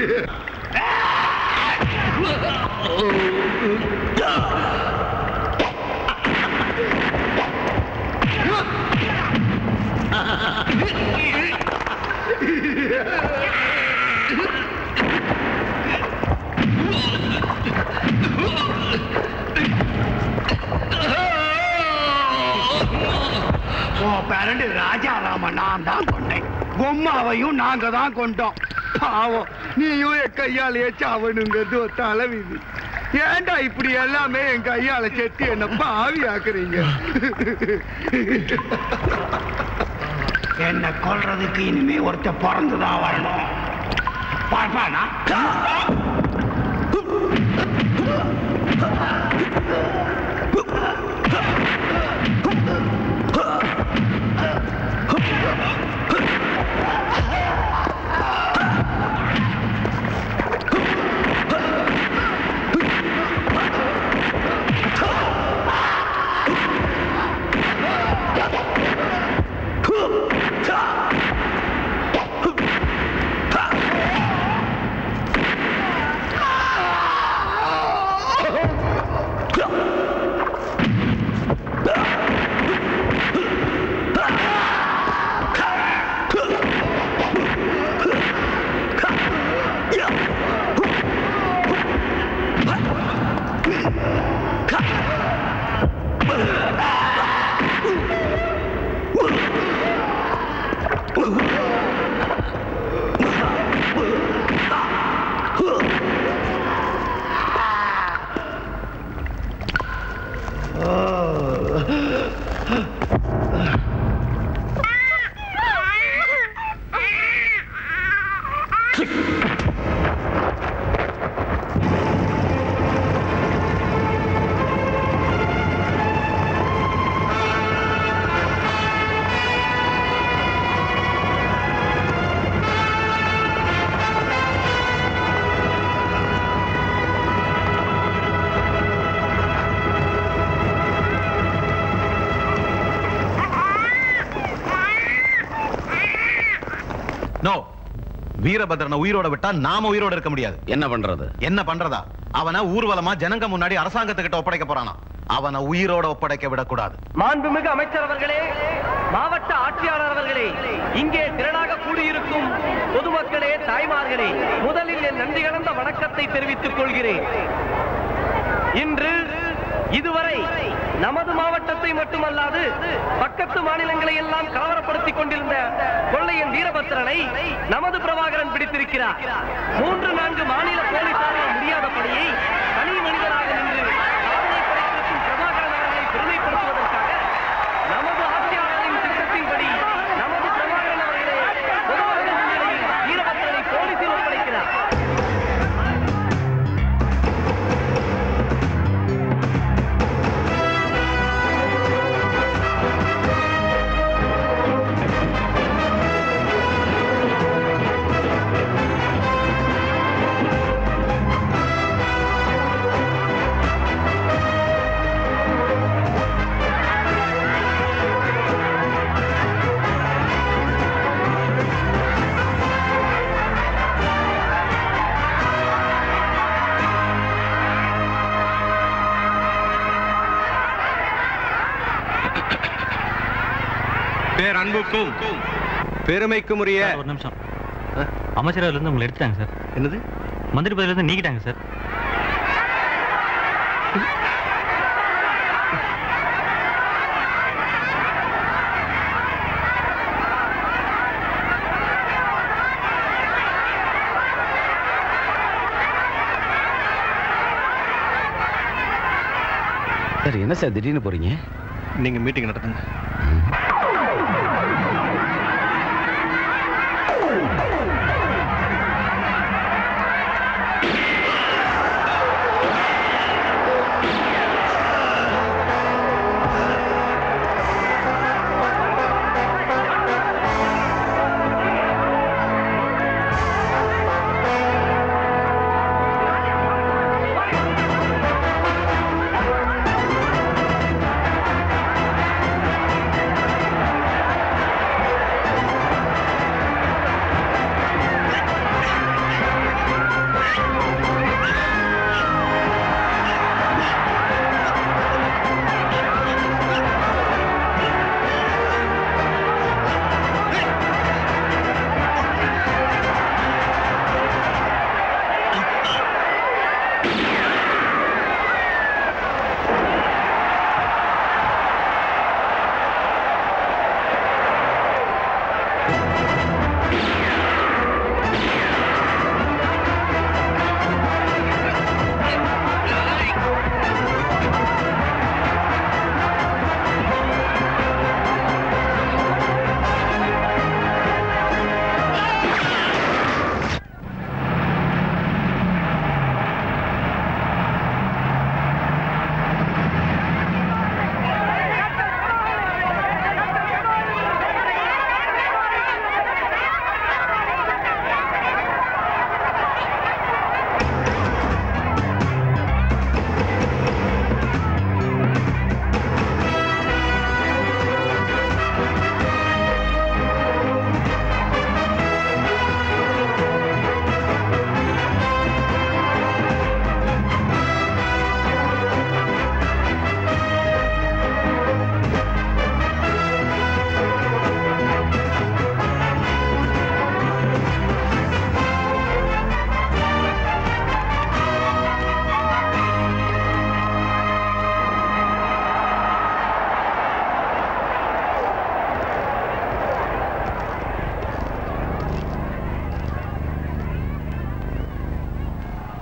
Parent ராஜாராம நான் தான் கொண்டேன், பொம்மாவையும் நாங்க தான் கொண்டோம். பாவம் நீயும் என் கையாலேயே சாவணுங்கிறது ஒரு தலைவிதி. ஏண்டா இப்படி எல்லாமே என் கையால செத்து என்ன பாவி ஆக்குறீங்க? என்ன கொல்றதுக்கு இனிமே ஒருத்த பிறந்துதான் வரணும். பார்ப்பானா வீரபத்ரனை உயிரோட விட்டா நாம உயிரோட இருக்க முடியாது. என்ன பண்றது? என்ன பண்றதா? அவனை ஊர்வலமா ஜனங்க முன்னாடி அரசாங்கத்துக்கிட்ட ஒப்படைக்க போறானா. அவனை உயிரோட ஒப்படைக்க விடக்கூடாது. மாண்புமிகு அமைச்சர் அவர்களே, மாவட்ட ஆட்சியாளர் அவர்களே, இங்கே திரளாக கூடியிருக்கும் பொதுமக்களே, தாய்மார்களே, முதலில் என் நன்றி கலந்த வணக்கத்தை தெரிவித்துக் கொள்கிறேன். இன்று இதுவரை நமது மாவட்டத்தை மட்டுமல்லாது பக்கத்து மாநிலங்களை எல்லாம் கலவரப்படுத்திக் கொண்டிருந்த கொள்ளையன் வீரபத்ரனை நமது பிரபாகரன் பிடித்திருக்கிறார். 3-4 மாநில போலீசாரால் முடியாத பணியை தனி மனிதராக நின்று சாதனை படைத்திருக்கும் பிரபாகரன் அவர்களை பெருமைப்படுத்துவதற்காக நமது ஆட்சியாளரின் திட்டத்தின்படி நமது பிரபாகரன் அவர்களே பொதுமக்கள் முன்னிலையில் வீரபத்ரனை போலீசில் ஒப்படைக்கிறார். அன்புக்கும் பெருமைக்கும் உரிய ஒரு நிமிஷம். அமைச்சரவையில இருந்து உங்களை எடுத்துட்டாங்க சார். என்னது? மந்திரி பதவியில இருந்து நீக்கிட்டாங்க சார். சார் என்ன சார் திடீர்னு போறீங்க? நீங்க மீட்டிங் நடத்துங்க.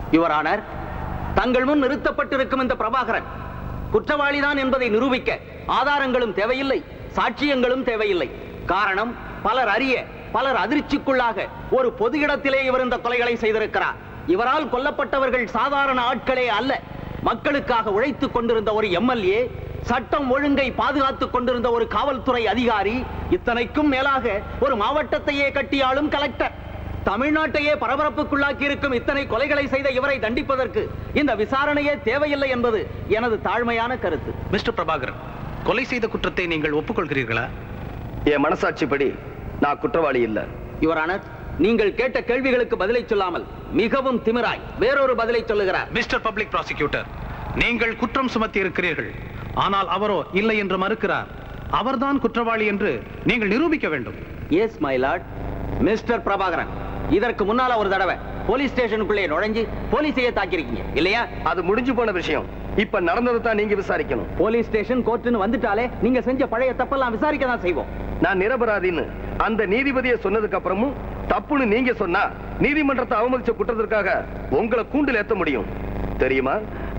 யுவர் ஆனர், தங்கள் முன் நிறுத்தப்பட்டிருக்கும் இந்த பிரபாகரன் குற்றவாளிதான் என்பதை நிரூபிக்க ஆதாரங்களும் தேவையில்லை, சாட்சியங்களும் தேவையில்லை. காரணம், பலர் அறிய பலர் அதிர்ச்சிக்குள்ளாக ஒரு பொது இடத்திலே இவர் இந்த கொலைகளை செய்திருக்கிறார். இவரால் கொல்லப்பட்டவர்கள் சாதாரண ஆட்களே அல்ல. மக்களுக்காக உழைத்துக் கொண்டிருந்த ஒரு எம்எல்ஏ, சட்டம் ஒழுங்கை பாதுகாத்துக் கொண்டிருந்த ஒரு காவல்துறை அதிகாரி, இத்தனைக்கும் மேலாக ஒரு மாவட்டத்தையே கட்டியாளும் கலெக்டர். தமிழ்நாட்டையே பரபரப்புக்குள்ளாக்கி இருக்கும் இத்தனை கொலைகளை செய்த இவரை தண்டிப்பதற்கு இந்த விசாரணையே தேவையில்லை என்பது எனது தாழ்மையான கருத்து. மிஸ்டர் பிரபாகரன், கொலை செய்த குற்றத்தை நீங்கள் ஒப்புக்கொள்கிறீர்களா? என் மனசாட்சிப்படி நான் குற்றவாளி இல்ல. யுவர் ஆனர், நீங்கள் கேட்ட கேள்விகளுக்கு பதிலை சொல்லாமல் மிகவும் திமிராய் வேறொரு பதிலை சொல்லுகிறார். மிஸ்டர் பப்ளிக் ப்ராசிக்யூட்டர், நீங்கள் குற்றம் சுமத்தி இருக்கிறீர்கள், ஆனால் அவரோ இல்லை என்று மறுக்கிறார். அவர்தான் குற்றவாளி என்று நீங்கள் நிரூபிக்க வேண்டும். Yes my lord. Mister Prabhakaran, இதற்கு முன்னால ஒரு தடவை போலீஸ் ஸ்டேஷனுக்குள்ளே நுழைஞ்சு போலீஸையே தாக்கிருக்கீங்க இல்லையா? அது முடிஞ்சு போன விஷயம். இப்ப நடந்ததை தான் நீங்க விசாரிக்கணும். போலீஸ் ஸ்டேஷன் கோர்ட்டுன்னு வந்துட்டாலே நீங்க செஞ்ச பழைய தப்பெல்லாம் விசாரிக்க தான் செய்வோம். நான் நிரபராதின்னு அந்த நீதிபதியை சொன்னதுக்கு அப்புறமும் தப்புன்னு நீங்க சொன்னா நீதிமன்றத்தை அவமதிச்ச குற்றத்திற்காக உங்களை கூண்டில் ஏத்த முடியும், தெரியுமா?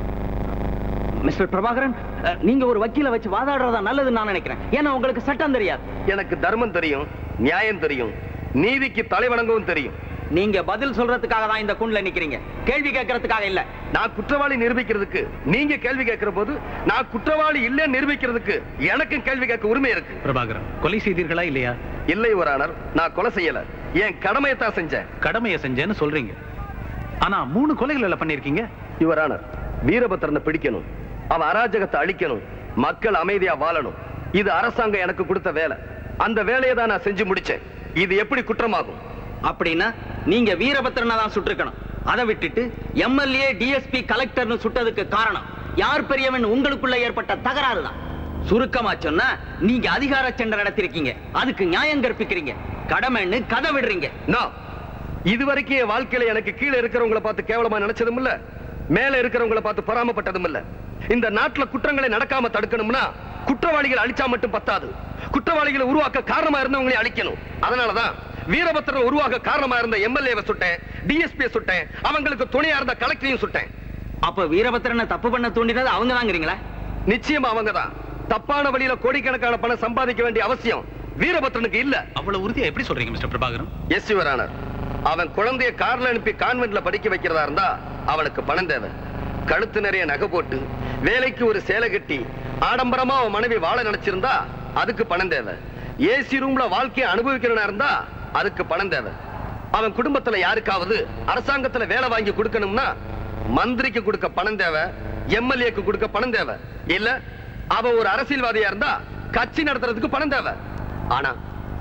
மிஸ்டர் பிரபாகரன், நீங்க ஒரு வக்கீல வச்சு வாதாடுறதா நல்லதுன்னு நான் நினைக்கிறேன். ஏன்னா உங்களுக்கு சட்டம் தெரியாது. எனக்கு தர்மம் தெரியும், நியாயம் தெரியும், நீதிக்கு தலைவணங்கவும் தெரியும். நீங்க பதில் சொல்றதுக்காக தான் இந்த கூண்டுல நிக்கிறீங்க, கேள்வி கேட்கறதுக்காக இல்ல. நான் குற்றவாளி நிரூபிக்கிறதுக்கு நீங்க கேள்வி கேட்கிற போது நான் குற்றவாளி இல்லைன்னு நிரூபிக்கிறதுக்கு எனக்கும் கேள்வி கேட்க உரிமை இருக்கு. பிரபாகரன், கொலை செய்தீர்களா இல்லையா? இல்லை யுவர் ஆனர், நான் கொலை செய்யல, என் கடமையை தான் செஞ்சேன். கடமையை செஞ்சேன்னு சொல்றீங்க, ஆனா 3 கொலைகளை பண்ணிருக்கீங்க. யுவர் ஆனர், வீரபத்திரனை பிடிக்கணும், அவன் அராஜகத்தை அழிக்கணும், மக்கள் அமைதியா வாழணும். இது அரசாங்கம் எனக்கு கொடுத்த வேலை. அந்த வேலையை தான் நான் செஞ்சு முடிச்சேன். இது எப்படி குற்றமாகும்? அப்படின்னா நீங்க வீரபத்திரனை தான் சுட்டிருக்கணும். அதை விட்டுட்டு எம்எல்ஏ, டிஎஸ்பி, கலெக்டர்னு சுட்டதுக்கு காரணம் யார் பெரியவன் உங்களுக்குள்ள ஏற்பட்ட தகராறு தான். சுருக்கமா சொன்னா நீங்க அதிகார சண்டை நடத்திருக்கீங்க, அதுக்கு நியாயம் கற்பிக்கிறீங்க, கடமைன்னு கதை விடுறீங்க. இதுவரைக்கும் என் வாழ்க்கையில எனக்கு கீழே இருக்கிறவங்களை பார்த்து கேவலமா நினைச்சதும் இல்ல, மேல இருக்கிறவங்களை பார்த்து பொறாமப்பட்டதும் இல்ல. இந்த நாட்டுல குற்றங்களை நடக்காம தடுக்கணும்னா குற்றவாளிகளை அழிச்சா மட்டும் பத்தாது, குற்றவாளிகளை உருவாக்க காரணமா இருந்தவங்களை அழிக்கணும். அதனாலதான் வீரபத்திரன் உருவாக காரணமா இருந்த எம்எல்ஏவை சுட்டேன், டிஎஸ்பி சுட்டேன், அவங்களுக்கு துணையா இருந்த கலெக்டரையும் சுட்டேன். அப்ப வீரபத்திரனை தப்பு பண்ண தூண்டினது அவங்க தாங்கிறீங்களா? நிச்சயமா அவங்க தான். தப்பான வழியில கோடிக்கணக்கான பணம் சம்பாதிக்க வேண்டிய அவசியம் வீரபத்திரனுக்கு இல்ல. அவ்வளவு உறுதியா எப்படி சொல்றீங்க mister Prabhakaran? Yes your honour, அவன் குழந்தைய கார்ல அனுப்பி கான்வென்ட்ல படிக்க வைக்கிறதா இருந்தா அவனுக்கு பணம் தேவை. கழுத்து நிறைய நகை போட்டு வேலைக்கு ஒரு சேலை கட்டி ஆடம்பரமா அவன் மனைவி வாழ நினைச்சிருந்தா அதுக்கு பணம் தேவை. ஏசி ரூம்ல வாழ்க்கையை அனுபவிக்கிறனா இருந்தா அதுக்கு பணம் தேவை. அவன் குடும்பத்துல யாருக்காவது அரசாங்கத்துல வேலை வாங்கி கொடுக்கணும்னா மந்திரிக்கு கொடுக்க பணம் தேவை, எம்எல்ஏக்கு கொடுக்க பணம் தேவை. இல்ல அவன் ஒரு அரசியல்வாதியா இருந்தா கட்சி நடத்துறதுக்கு பணம் தேவை. ஆனா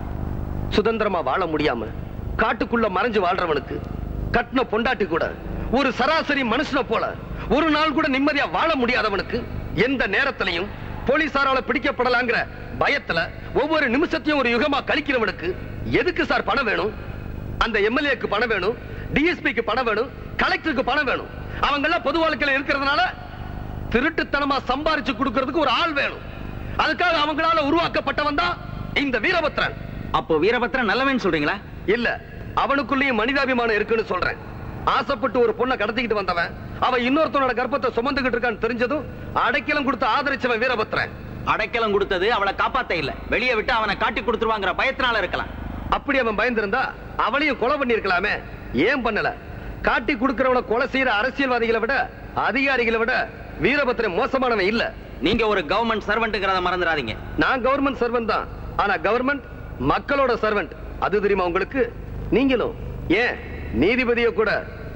சுதந்திரமா வாழ முடியாம காட்டுக்குள்ள மறைஞ்சு வாழ்றவனுக்கு கட்டின பொண்டாட்டி கூட ஒரு சராசரி மனுஷனை போல ஒரு நாள் கூட நிம்மதியா வாழ முடியாதவனுக்கு எந்த நேரத்திலையும் போலீசாரால பிடிக்கப்படலாங்கிற பயத்துல ஒவ்வொரு நிமிஷத்தையும் ஒரு யுகமா கழிக்கிறவனுக்கு எதுக்கு சார் பணம் வேணும்? அந்த எம்எல்ஏக்கு பணம் வேணும், டிஎஸ்பிக்கு பணம் வேணும், கலெக்டருக்கு பணம் வேணும். அவங்க எல்லாம் பொது வாழ்க்கையில இருக்கிறதுனால திருட்டுத்தனமா சம்பாரிச்சு கொடுக்கிறதுக்கு ஒரு ஆள் வேணும். அதுக்காக அவங்களால உருவாக்கப்பட்டவன் தான் இந்த வீரபத்திரன். அப்போ வீரபத்திரன் நல்லவன் சொல்றீங்களா? இல்ல, அவனுக்குள்ளேயும் மனிதாபிமானம் இருக்குன்னு சொல்றேன். ஆசைப்பட்டு ஒரு பொண்ணை கடத்திக்கிட்டு வந்தவன் அவன் இன்னொருத்தனோட கர்ப்பத்தை சுமந்துகிட்டு இருக்கான்னு தெரிஞ்சதும் அடைக்கலம் கொடுத்து ஆதரிச்சவன் வீரபத்திரன். அடைக்கலம் கொடுத்தது அவளை காப்பாத்த இல்ல, வெளியே விட்டு அவனை காட்டி கொடுத்துருவாங்கிற பயத்தினால இருக்கலாம். அப்படி அவன் பயந்திருந்தா அவளையும் கொலை பண்ணி இருக்கலாமே. ஏன் பண்ணல? காட்டி கொடுக்கிறவனை கொலை செய்யற அரசியல்வாதிகளை விட அதிகாரிகளை விட வீரபத்திரன் மோசமானவன் இல்ல. நீங்க ஒரு கவர்மெண்ட் சர்வெண்ட்ங்கிறத மறந்துடாதீங்க. நான் கவர்மெண்ட் சர்வெண்ட் தான், ஆனா கவர்மெண்ட் மக்களோட சர்வெண்ட். அது தெரியுமா உங்களுக்கு? நீங்களும் ஏன் நீதிபதியை கூட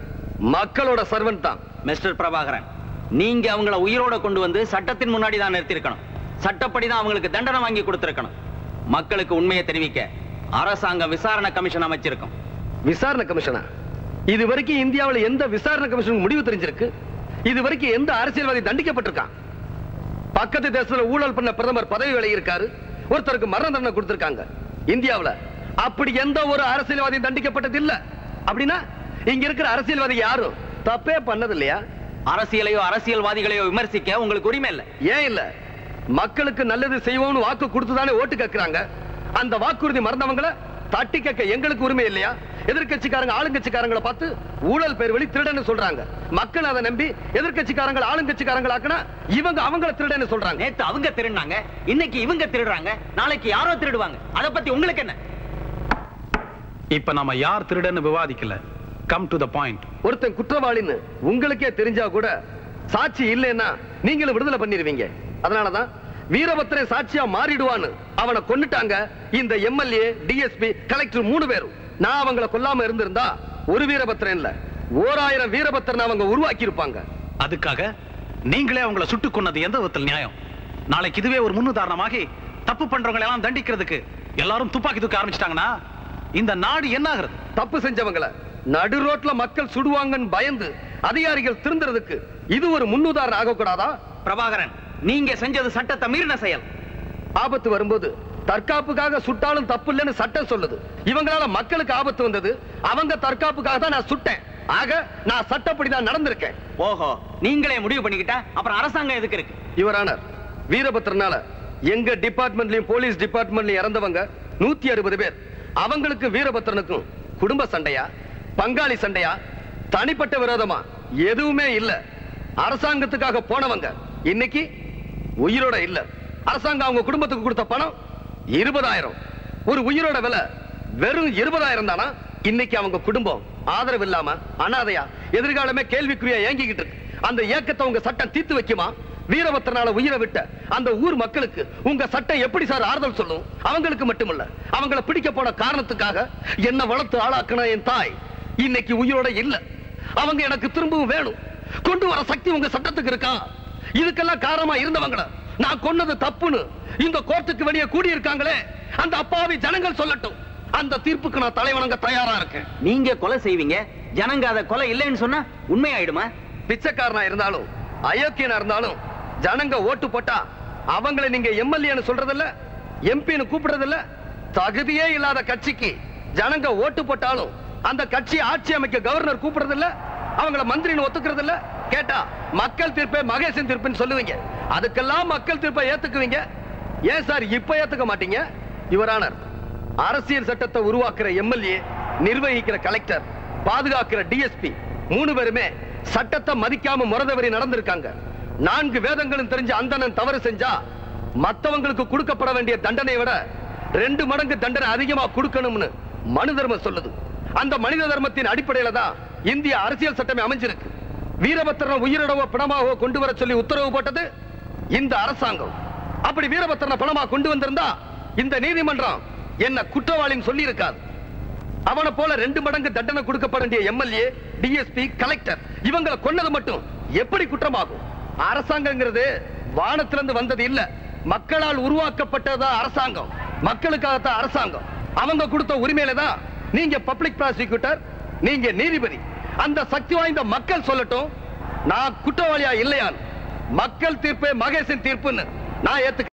மக்களோட சர்வெண்ட் தான். மிஸ்டர் பிரபாகரன், நீங்க அவங்கள உயிரோட கொண்டு வந்து சட்டத்தின் முன்னாடி தான் நிறுத்திருக்கணும். சட்டப்படி தான் அவங்களுக்கு தண்டனை வாங்கி கொடுத்திருக்கணும். மக்களுக்கு உண்மையை தெரிவிக்க அரசாங்கம் விசாரணை கமிஷன் அமைச்சிருக்கும். விசாரணை கமிஷனா? இது வரைக்கும் இந்தியாவில் எந்த விசாரணை கமிஷன் முடிவு தெரிஞ்சிருக்கு? இது வரைக்கும் எந்த அரசியல்வாதி தண்டிக்கப்பட்டிருக்கான்? பக்கத்து தேசத்துல ஊழல் பண்ண பிரதமர் பதவி விலகி இருக்காரு, ஒருத்தருக்கு மரண தண்டனை கொடுத்திருக்காங்க. இந்தியாவில் அப்படி எந்த ஒரு அரசியல்வாதி தண்டிக்கப்பட்டது இல்ல. அப்படின்னா இங்க இருக்கிற அரசியல்வாதி யாரும் தப்பே பண்ணது இல்லையா? அரசியலையோ அரசியல்வாதிகளையோ விமர்சிக்க உங்களுக்கு உரிமை இல்ல. ஏன் இல்ல? மக்களுக்கு நல்லது செய்வோம்னு வாக்கு கொடுத்துதானே ஓட்டு கேட்கிறாங்க. அந்த வாக்குறுதி மறந்தவங்களை தட்டி கேட்க எங்களுக்கு உரிமை இல்லையா? எதிர்க்கட்சிக்காரங்க ஆளுங்கட்சிக்காரங்களை பார்த்து ஊழல் பேர் வழி திருடன்னு சொல்றாங்க. மக்கள் அதை நம்பி எதிர்க்கட்சிக்காரங்க ஆளுங்கட்சிக்காரங்களாக்குனா இவங்க அவங்கள திருடன்னு சொல்றாங்க. நேத்து அவங்க திருடுனாங்க, இன்னைக்கு இவங்க திருடுறாங்க, நாளைக்கு யாரோ திருடுவாங்க. அத பத்தி உங்களுக்கு என்ன? இப்ப நாம யார் திருடன்னு விவாதிக்கல. Come to the point. ஒருத்தன் குற்றவாளின்னு உங்களுக்கே தெரிஞ்சா கூட சாட்சி இல்லைன்னா நீங்களும் விடுதலை பண்ணிருவீங்க. அதனாலதான் வீரபத்திரன் சாட்சியா மாறிடுவான்னு அவனை கொன்னுட்டாங்க இந்த எம்எல்ஏ, டிஎஸ்பி, கலெக்டர் 3 பேரும். நான் அவங்கள கொல்லாம இருந்திருந்தா ஒரு வீரபத்திரன் இல்ல 1000 வீரபத்திரன் அவங்க உருவாக்கி இருப்பாங்க. அதுக்காக நீங்களே அவங்கள சுட்டு கொன்னது எந்த விதத்தில் நியாயம்? நாளைக்கு இதுவே ஒரு முன்னுதாரணமாகி தப்பு பண்றவங்களை எல்லாம் தண்டிக்கிறதுக்கு எல்லாரும் துப்பாக்கி தூக்க ஆரம்பிச்சிட்டாங்கன்னா இந்த நாடு என்ன ஆகுறது? தப்பு செஞ்சவங்கள நடு ரோட்ல மக்கள் சுடுவாங்கன்னு பயந்து அதிகாரிகள் திருந்துறதுக்கு இது ஒரு முன்னுதாரணம் ஆகக்கூடாதா? பிரபாகரன், நீங்க செஞ்சது சட்டத்தை மீறின செயல். ஆபத்து வரும்போது தற்காப்புக்காக சுட்டாலும் தப்பு இல்லைன்னு சட்டம் சொல்லுது. இவங்களால மக்களுக்கு ஆபத்து வந்தது, அவங்க தற்காப்புக்காக தான் நான் சுட்டேன். ஆக நான் சட்டப்படிதான் நடந்திருக்கேன். ஓஹோ, நீங்களே முடிவு பண்ணிக்கிட்டா அப்புறம் அரசாங்கம் எதுக்கு இருக்கு? யுவர் ஆனர், வீரபத்திரனால எங்க டிபார்ட்மெண்ட்லயும் போலீஸ் டிபார்ட்மெண்ட்லயும் இறந்தவங்க 160 பேர். அவங்களுக்கு வீரபத்திரனுக்கும் குடும்ப சண்டையா, பங்காளி சண்டையா, தனிப்பட்ட விரோதமா எதுவுமே இல்ல. அரசாங்கத்துக்காக போனவங்க இன்னைக்கு உயிரோட இல்ல. அரசாங்கம் அவங்க குடும்பத்துக்கு கொடுத்த பணம் 20,000. ஒரு உயிரோட விலை வெறும் 20,000 தானா? இன்னைக்கு அவங்க குடும்பம் ஆதரவு இல்லாம அனாதையா எதிர்காலமே கேள்விக்குறியா ஏங்கிக்கிட்டு இருக்கு. அந்த ஏக்கத்தை உங்க சட்டம் தீர்த்து வைக்குமா? வீரபத்திரனால உயிரை விட்ட அந்த ஊர் மக்களுக்கு உங்க சட்டம் எப்படி சார் ஆறுதல் சொல்லும்? அவங்களுக்கு மட்டுமல்ல, அவங்கள பிடிக்க போன காரணத்துக்காக என்ன வளர்த்து ஆளாக்குன என் தாய் இன்னைக்கு உயிரோட இல்ல. அவங்க எனக்கு திரும்பவும் வேணும். கொண்டு வர சக்தி உங்க சட்டத்துக்கு இருக்கா? இதுக்கெல்லாம் காரணமா இருந்தவங்கள நான் கொன்னது தப்புன்னு இந்த கோர்ட்டுக்கு வெளியே கூடி இருக்காங்களே, அந்த அப்பாவி ஜனங்கள் சொல்லட்டும். அந்த தீர்ப்புக்கு நான் தலைவணங்க தயாரா இருக்கேன். நீங்க கொலை செய்வீங்க, ஜனங்க அதை கொலை இல்லைன்னு சொன்னா உண்மையாயிடுமா? பிச்சைக்காரனா இருந்தாலும் அயோக்கியனா இருந்தாலும் ஜனங்க ஓட்டு போட்டா அவங்களை நீங்க எம்எல்ஏன்னு சொல்றதில்ல, எம்பின்னு கூப்பிடுறதில்ல. தகுதியே இல்லாத கட்சிக்கு ஜனங்க ஓட்டு போட்டாலும் அந்த கட்சி ஆட்சி அமைக்க கவர்னர் கூப்பிடுறதில்ல, அவங்கள மந்திரின்னு ஒத்துக்கிறது இல்ல. கேட்டா மக்கள் தீர்ப்பை மகேசன் தீர்ப்புன்னு சொல்லுவீங்க. அதுக்கெல்லாம் மக்கள் தீர்ப்பை ஏத்துக்குவீங்க. ஏன் சார் இப்ப ஏத்துக்க மாட்டீங்க? யுவர் ஆனர், அரசியல் சட்டத்தை உருவாக்குற எம்எல்ஏ, நிர்வகிக்கிற கலெக்டர், பாதுகாக்கிற டிஎஸ்பி 3 பேருமே சட்டத்தை மதிக்காம முறதவரி நடந்திருக்காங்க. 4 வேதங்களும் தெரிஞ்ச அந்தணன் தவறு செஞ்சா மத்தவங்களுக்கு கொடுக்கப்பட வேண்டிய தண்டனை விட 2 மடங்கு தண்டனை அதிகமா கொடுக்கணும்னு மனு தர்மம் சொல்லுது. அந்த மனித தர்மத்தின் அடிப்படையில தான் இந்திய அரசியல் சட்டமே அமைஞ்சிருக்கு. வீரபத்திரன் உயிரிழவோ பணமாகவோ கொண்டு வர சொல்லி உத்தரவு போட்டது இந்த அரசாங்கம். அப்படி வீரபத்திரனை பணமா கொண்டு வந்திருந்தா இந்த நீதிமன்றம் என்ன குற்றவாளின்னு சொல்லி இருக்காது. அவனை போல 2 மடங்கு தண்டனை கொடுக்கப்பட வேண்டிய எம்எல்ஏ, டிஎஸ்பி, கலெக்டர் இவங்களை கொன்னது மட்டும் எப்படி குற்றமாகும்? அரசாங்கங்கிறது வானத்திலிருந்து வந்தது இல்ல, மக்களால் உருவாக்கப்பட்டதா அரசாங்கம். மக்களுக்காகத்தான் அரசாங்கம். அவங்க கொடுத்த உரிமையில தான் நீங்க பப்ளிக் ப்ராசிக்யூட்டர், நீங்க நீதிபதி. அந்த சக்தி வாய்ந்த மக்கள் சொல்லட்டும் நான் குற்றவாளியா இல்லையான். மக்கள் தீர்ப்பே மகேசன் தீர்ப்புன்னு நான் ஏத்துக்க